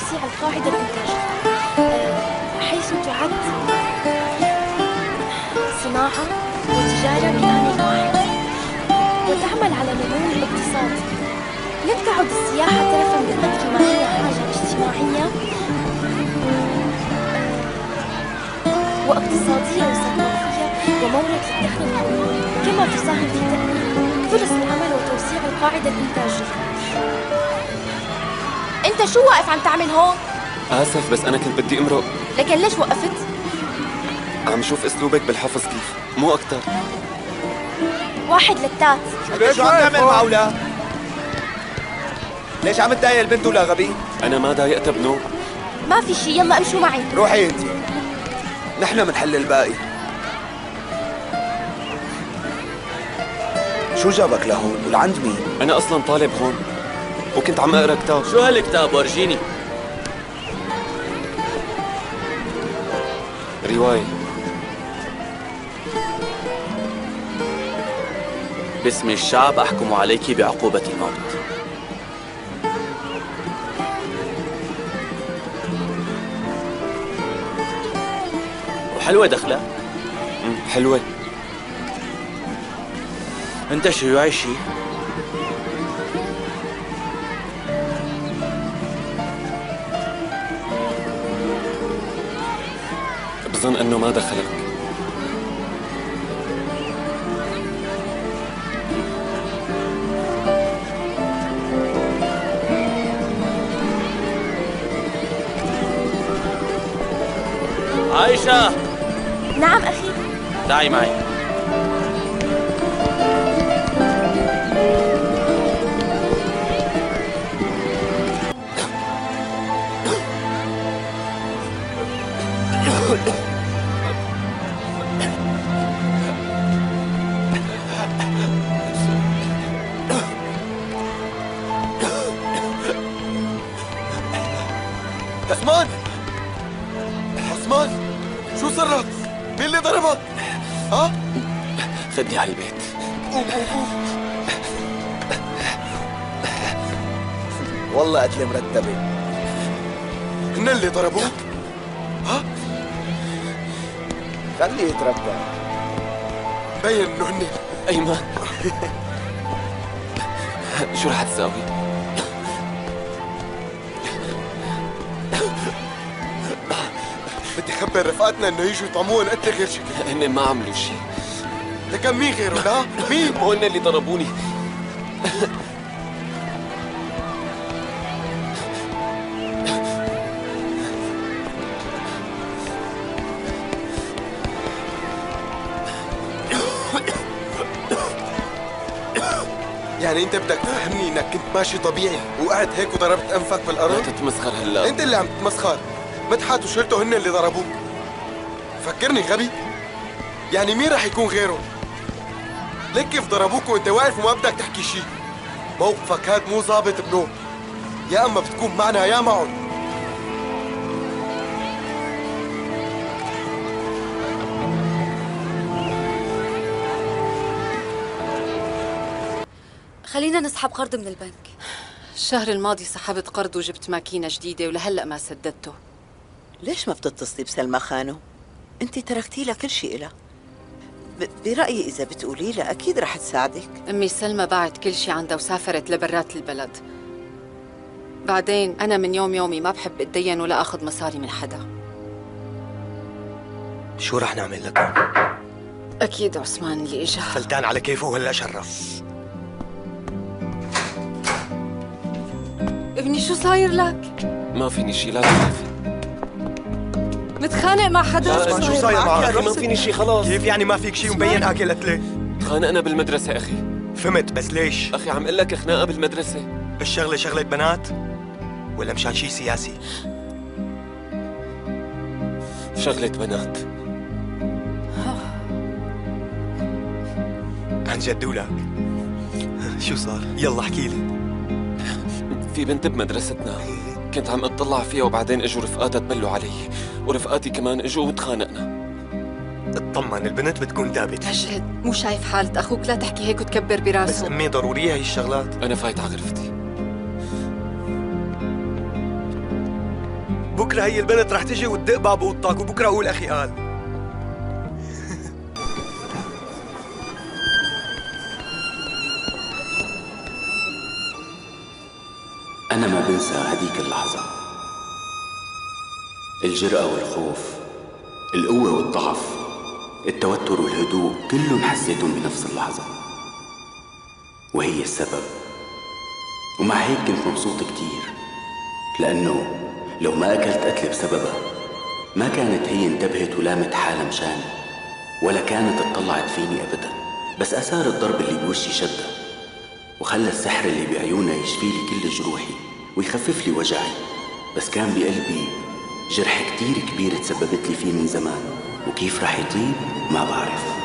وتوسيع القاعدة الإنتاجية، حيث تعد صناعة وتجارة بآن واحد، وتعمل على نمو الاقتصاد. لن تعد السياحة تلفاً بقدر ما هي حاجة اجتماعية واقتصادية وثقافية ومورد للدخل القومي، كما تساهم في تأمين فرص العمل وتوسيع القاعدة الإنتاجية. أنت شو واقف عم تعمل هون؟ آسف بس أنا كنت بدي أمرق. لكن ليش وقفت؟ عم شوف أسلوبك بالحفظ كيف، مو أكتر. واحد للتات. شو عم تعمل معولة؟ ليش عم تضايق البنت ولا غبي؟ أنا ما ضايقتها بنو. ما في شي، يلا امشوا معي. روحي انت، نحن منحل الباقي. شو جابك لهون ولعند مين؟ أنا أصلاً طالب هون وكنت عم أقرأ كتاب. شو هالكتاب ورجيني؟ رواية. باسم الشعب أحكم عليك بعقوبة الموت. وحلوة دخلة؟ حلوة. انت شو عايشي؟ بظن أنه ما دخلك. عايشة. نعم أخي. تعي معي. عثمان! عثمان! شو صار لك؟ مين اللي ضربك؟ ها؟ خدني على البيت. والله قتلة مرتبة. هن اللي ضربوك؟ ها؟ خليه يتربى. مبين انه هن. أيمن شو رح تساوي؟ بدي خبر رفقاتنا انه يجوا يطعموهم قتل غير شكل. هن ما عملوا شيء. لكن مين غيره؟ لا مين؟ مو هن اللي ضربوني. يعني انت بدك تفهمني انك كنت ماشي طبيعي وقعت هيك وضربت انفك لا بالارض؟ تتمسخر هلا. انت اللي عم تتمسخر. مدحت وشرته هن اللي ضربوك. فكرني غبي؟ يعني مين رح يكون غيره؟ ليك كيف ضربوك وانت واقف وما بدك تحكي شيء؟ موقفك هاد مو ظابط بنو. يا اما بتكون معنا يا معهم. خلينا نسحب قرض من البنك. الشهر الماضي سحبت قرض وجبت ماكينة جديدة ولهلأ ما سددته. ليش ما بتتصلي بسلمى خانو؟ انت تركتي لها كل شيء لها. برأيي إذا بتقولي لها أكيد رح تساعدك. أمي سلمى باعت كل شيء عندها وسافرت لبرات البلد. بعدين أنا من يومي ما بحب أتدين ولا أخذ مصاري من حدا. شو رح نعمل لك؟ أكيد عثمان اللي إجا فلتان على كيفه وهلا شرف. ابني شو صاير لك؟ ما فيني شيء، لا تخافي. متخانق مع حدا؟ لا شو صاير معك؟ ما فيني شيء خلاص. كيف يعني ما فيك شيء ومبين آكل قتلة؟ تخانقنا بالمدرسة أخي. فهمت بس ليش؟ أخي عم قل لك خناقة بالمدرسة. الشغلة شغلة بنات؟ ولا مشان شيء سياسي؟ شغلة بنات. عن جد ولك؟ شو صار؟ يلا احكي لي. في بنت بمدرستنا كنت عم اطلع فيها وبعدين اجوا رفقاتها تملوا علي ورفقاتي كمان اجوا وتخانقنا. اطمن البنت بتكون ثابتة. مجد مو شايف حالة أخوك؟ لا تحكي هيك وتكبر بس براسه. أمي ضرورية هي الشغلات. انا فايت على غرفتي. بكره هي البنت رح تجي وتدق باب اوضتك، وبكره اقول اخي قال. أنا ما بنسى هديك اللحظة، الجرأة والخوف، القوة والضعف، التوتر والهدوء، كلهم حسيتهم بنفس اللحظة، وهي السبب. ومع هيك كنت مبسوط كتير، لأنه لو ما أكلت قتل بسببها ما كانت هي انتبهت ولامت حالها مشاني، ولا كانت اطلعت فيني أبدا، بس أثار الضرب اللي بوشي شدها وخلى السحر اللي بعيونها يشفي لي كل جروحي ويخفف لي وجعي. بس كان بقلبي جرح كتير كبير تسببت لي فيه من زمان، وكيف رح يطيب ما بعرف.